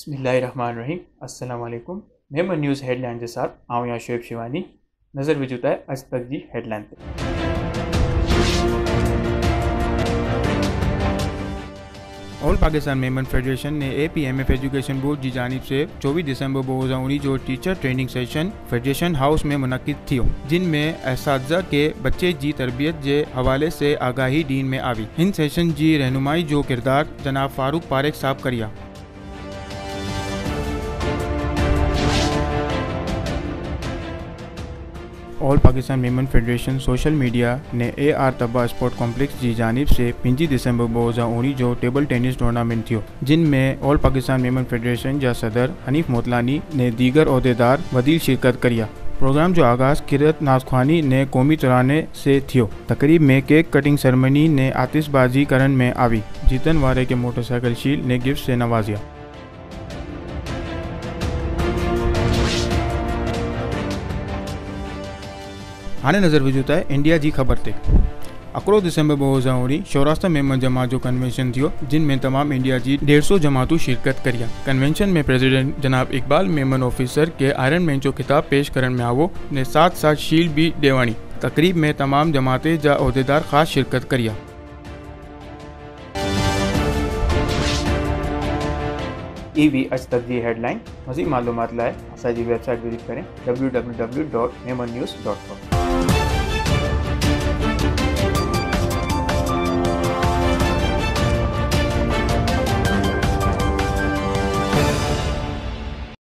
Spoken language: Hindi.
बिस्मिल्लाहिर्रहमानिर्रहीम। अस्सलाम वालेकुम। मेमन न्यूज़ हेडलाइन के साथ आऊँ या शोएब शिवानी। नज़र विजुता है आज तक जी हेडलाइन पे। ऑल पाकिस्तान मेमन फेडरेशन ने APMF एजुकेशन बोर्ड की जानिब से 24 दिसंबर 2019 जो teacher training session federation house में मुनक्किद थियो, जिनमें असातिज़ा के बच्चे जी तरबियत के हवाले से आगाही दीन में आवी। इन सेशन की रहनुमाई जो किरदार जनाब फारूक पारेख साहब करिया। All Pakistan Memon federation social media ने AR तब्बा स्पोर्ट कॉम्प्लेक्स की जानिब से 5 दिसंबर 2019 जो टेबल टेनिस टूर्नामेंट थियो, जिनमें ऑल पाकिस्तान मेमन फेडरेशन जा सदर हनीफ मोतलानी ने दीगर अहदेदार वदील शिरकत करिया। प्रोग्राम जो आगाज़ किरत नाज़ख्वानी ने कौमी तराने से थियो। तकरीब में केक कटिंग सेरेमनी ने आतिशबाजी करन में आवी। जीतन वारे के मोटरसाइकिल शील्ड ने गिफ्ट से नवाजिया। हाणे नज़र विजुता है इंडिया जी खबर ते। 11 दिसंबर 2019 शौरास्ता मेमन जमात जो कन्वेंशन थियो, जिनमें तमाम इंडिया जी 150 जमातों शिरकत करिया। कन्वेंशन में प्रेसिडेंट जनाब इकबाल मेमन ऑफिसर के आयरन मैन जो खिताब पेश करन में आवो ने साथ साथ शील्ड भी देवानी। तकरीब में तमाम जमातें जा अहदेदार खास शिरकत करिया। भी आज तक जी हेडलाइन। मज़ीद मालूमात लाए असांजी वेबसाइट विजिट करें www.memonnews.com।